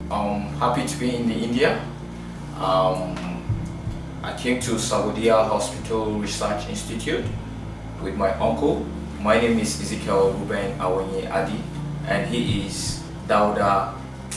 Happy to be in India. Um, I came to Sarvodaya Hospital Research Institute with my uncle. My name is Dauda Awanye Adi, and he is Dauda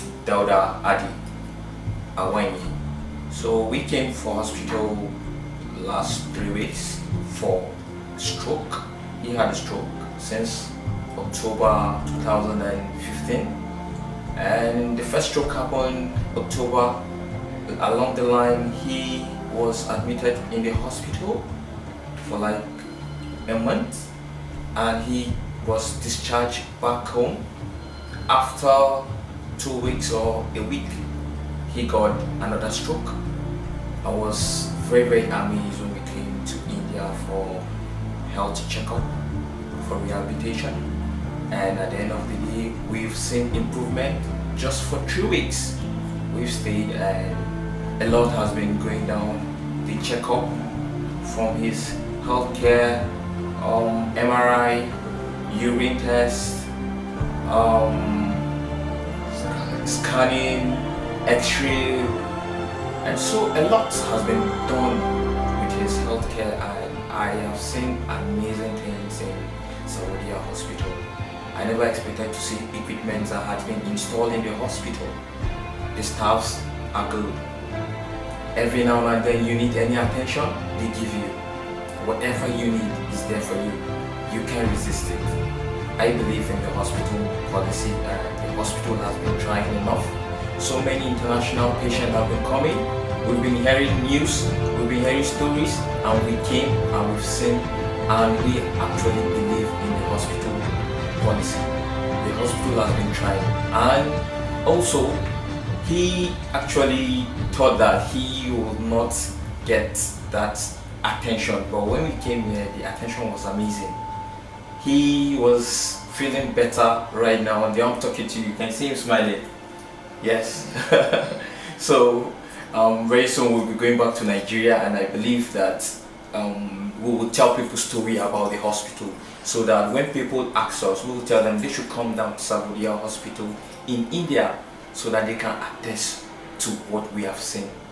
Awanye. So we came for hospital last 3 weeks for stroke. He had a stroke since October 2015, and the first stroke happened October. Along the line, he was admitted in the hospital for like a month, and he was discharged back home. After 2 weeks or a week, he got another stroke. I was very amazed when we came to India for health checkup, for rehabilitation, and at the end of the day, we've seen improvement. Just for 3 weeks we've stayed, and a lot has been going down. The checkup from his healthcare, MRI, urine test, scanning, x-ray, and so a lot has been done with his healthcare, and I have seen amazing things in Sarvodaya Hospital. I never expected to see equipment that had been installed in the hospital. The staffs are good. Every now and then you need any attention, they give you. Whatever you need is there for you. You can't resist it. I believe in the hospital policy, and the hospital has been trying enough. So many international patients have been coming. We've been hearing news, we've been hearing stories, and we came and we've seen, and we actually believe in the hospital policy. The hospital has been trying, and also he actually thought that he would not get that attention, but when we came here, the attention was amazing. He was feeling better right now, and I'm talking to you, you can see him smiling. Yes. So very soon we'll be going back to Nigeria, and I believe that we will tell people story about the hospital, so that when people ask us, we will tell them they should come down to Sarvodaya Hospital in India, so that they can attest to what we have seen.